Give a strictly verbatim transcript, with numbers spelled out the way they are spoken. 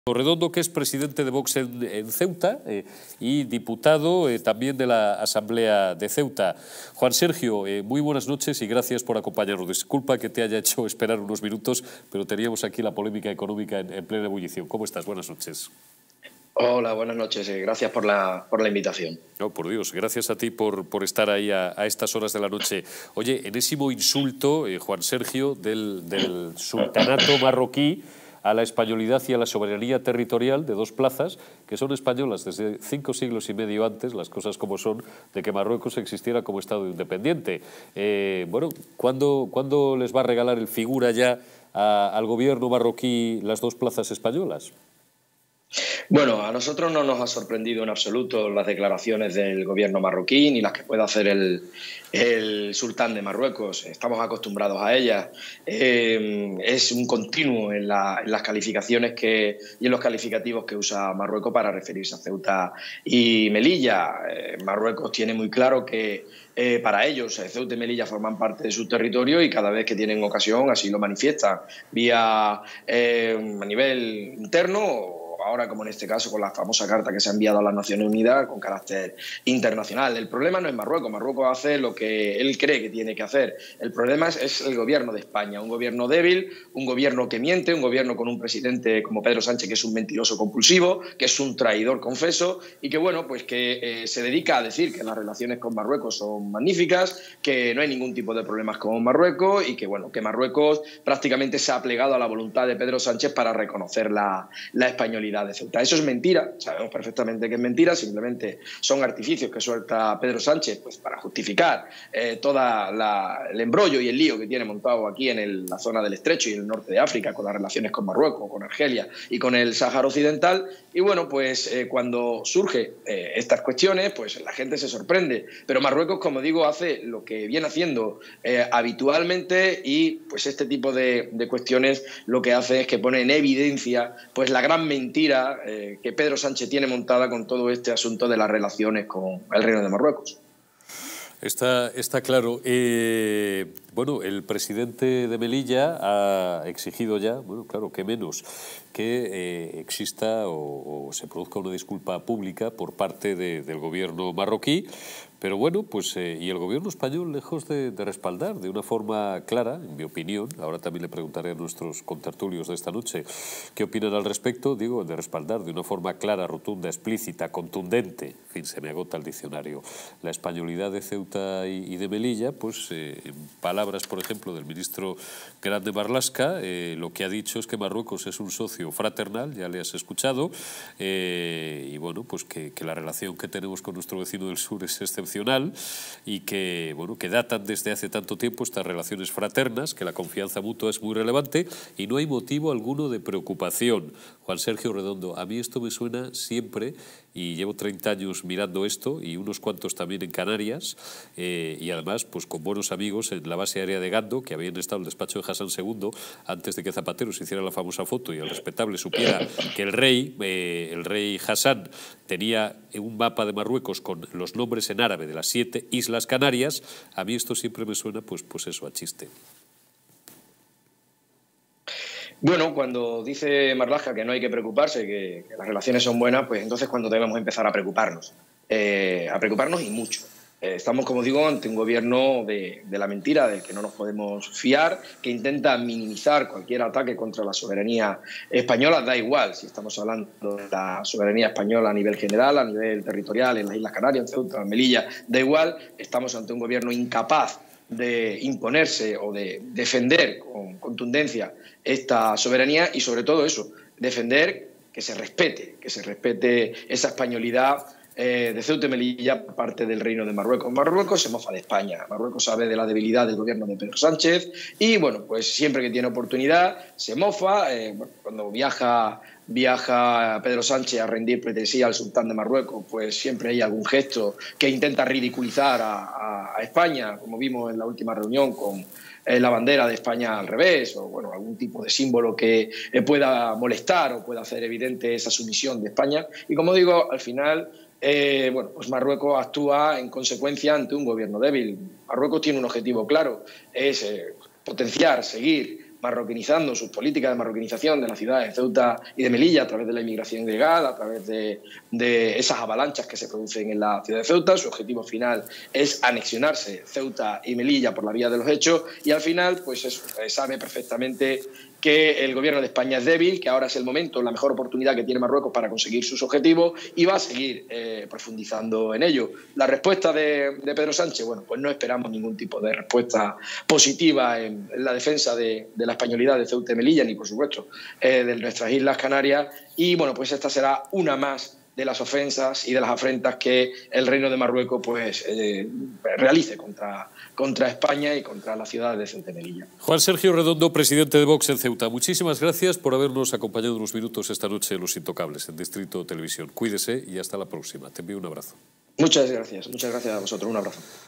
Redondo, que es presidente de Vox en, en Ceuta eh, y diputado eh, también de la Asamblea de Ceuta. Juan Sergio, eh, muy buenas noches y gracias por acompañarnos. Disculpa que te haya hecho esperar unos minutos, pero teníamos aquí la polémica económica en, en plena ebullición. ¿Cómo estás? Buenas noches. Hola, buenas noches. Gracias por la, por la invitación. No, por Dios, gracias a ti por, por estar ahí a, a estas horas de la noche. Oye, enésimo insulto, eh, Juan Sergio, del, del sultanato marroquí a la españolidad y a la soberanía territorial de dos plazas que son españolas desde cinco siglos y medio antes, las cosas como son, de que Marruecos existiera como Estado independiente. Eh, bueno, ¿cuándo, ¿cuándo les va a regalar el figura ya a, al gobierno marroquí las dos plazas españolas? Bueno, a nosotros no nos ha sorprendido en absoluto las declaraciones del gobierno marroquí ni las que pueda hacer el, el sultán de Marruecos. Estamos acostumbrados a ellas. Eh, es un continuo en, la, en las calificaciones que, y en los calificativos que usa Marruecos para referirse a Ceuta y Melilla. Eh, Marruecos tiene muy claro que Eh, para ellos, eh, Ceuta y Melilla forman parte de su territorio y cada vez que tienen ocasión así lo manifiestan, vía eh, a nivel interno, ahora como en este caso con la famosa carta que se ha enviado a las Naciones Unidas con carácter internacional. El problema no es Marruecos, Marruecos hace lo que él cree que tiene que hacer. El problema es, es el gobierno de España, un gobierno débil, un gobierno que miente, un gobierno con un presidente como Pedro Sánchez que es un mentiroso compulsivo, que es un traidor confeso y que bueno, pues que eh, se dedica a decir que las relaciones con Marruecos son magníficas, que no hay ningún tipo de problemas con Marruecos y que bueno, que Marruecos prácticamente se ha plegado a la voluntad de Pedro Sánchez para reconocer la, la españolidad de Ceuta. Eso es mentira, sabemos perfectamente que es mentira, simplemente son artificios que suelta Pedro Sánchez pues, para justificar eh, todo el embrollo y el lío que tiene montado aquí en el, la zona del Estrecho y el norte de África con las relaciones con Marruecos, con Argelia y con el Sáhara Occidental. Y bueno, pues eh, cuando surgen eh, estas cuestiones, pues la gente se sorprende. Pero Marruecos, como digo, hace lo que viene haciendo eh, habitualmente y pues este tipo de, de cuestiones lo que hace es que pone en evidencia pues la gran mentira Eh, que Pedro Sánchez tiene montada con todo este asunto de las relaciones con el Reino de Marruecos. Está, está claro. Eh, bueno, el presidente de Melilla ha exigido ya, bueno, claro, que menos, que eh, exista o, o se produzca una disculpa pública por parte de, del gobierno marroquí. Pero bueno, pues eh, y el gobierno español, lejos de, de respaldar de una forma clara, en mi opinión, ahora también le preguntaré a nuestros contertulios de esta noche qué opinan al respecto, digo, de respaldar de una forma clara, rotunda, explícita, contundente, en fin, se me agota el diccionario, la españolidad de Ceuta y, y de Melilla, pues eh, en palabras, por ejemplo, del ministro Grande Marlaska, eh, lo que ha dicho es que Marruecos es un socio fraternal, ya le has escuchado, eh, y bueno, pues que, que la relación que tenemos con nuestro vecino del sur es excepcional y que, bueno, que datan desde hace tanto tiempo estas relaciones fraternas, que la confianza mutua es muy relevante y no hay motivo alguno de preocupación. Juan Sergio Redondo, a mí esto me suena siempre y llevo treinta años mirando esto y unos cuantos también en Canarias eh, y además pues con buenos amigos en la base aérea de Gando que habían estado en el despacho de Hassan segundo antes de que Zapatero se hiciera la famosa foto y el respetable supiera que el rey, eh, el rey Hassan tenía un mapa de Marruecos con los nombres en árabe de las siete Islas Canarias. A mí esto siempre me suena pues, pues eso, a chiste. Bueno, cuando dice Marlaska que no hay que preocuparse, que, que las relaciones son buenas, pues entonces cuando debemos empezar a preocuparnos, eh, a preocuparnos y mucho. Eh, estamos, como digo, ante un gobierno de, de la mentira, del que no nos podemos fiar, que intenta minimizar cualquier ataque contra la soberanía española, da igual si estamos hablando de la soberanía española a nivel general, a nivel territorial, en las Islas Canarias, en Ceuta, en Melilla, da igual, estamos ante un gobierno incapaz de imponerse o de defender con contundencia esta soberanía y sobre todo eso, defender que se respete, que se respete esa españolidad eh, de Ceuta y Melilla por parte del Reino de Marruecos. Marruecos se mofa de España, Marruecos sabe de la debilidad del gobierno de Pedro Sánchez y bueno, pues siempre que tiene oportunidad se mofa, eh, bueno, cuando viaja viaja Pedro Sánchez a rendir pleitesía al sultán de Marruecos, pues siempre hay algún gesto que intenta ridiculizar a, a, a España, como vimos en la última reunión con eh, la bandera de España al revés, o bueno, algún tipo de símbolo que eh, pueda molestar o pueda hacer evidente esa sumisión de España. Y como digo, al final eh, bueno, pues Marruecos actúa en consecuencia ante un gobierno débil. Marruecos tiene un objetivo claro, es eh, potenciar, seguir marroquinizando, sus políticas de marroquinización de las ciudades de Ceuta y de Melilla a través de la inmigración ilegal, a través de, de esas avalanchas que se producen en la ciudad de Ceuta. Su objetivo final es anexionarse Ceuta y Melilla por la vía de los hechos y al final pues eso, sabe perfectamente que el gobierno de España es débil, que ahora es el momento, la mejor oportunidad que tiene Marruecos para conseguir sus objetivos y va a seguir eh, profundizando en ello. La respuesta de, de Pedro Sánchez, bueno, pues no esperamos ningún tipo de respuesta positiva en, en la defensa de, de la españolidad de Ceuta y Melilla, ni por supuesto eh, de nuestras Islas Canarias y bueno, pues esta será una más de las ofensas y de las afrentas que el Reino de Marruecos pues eh, realice contra, contra España y contra la ciudad de Ceuta y Melilla. Juan Sergio Redondo, presidente de Vox en Ceuta, muchísimas gracias por habernos acompañado unos minutos esta noche en Los Intocables, en Distrito Televisión. Cuídese y hasta la próxima. Te envío un abrazo. Muchas gracias, muchas gracias a vosotros. Un abrazo.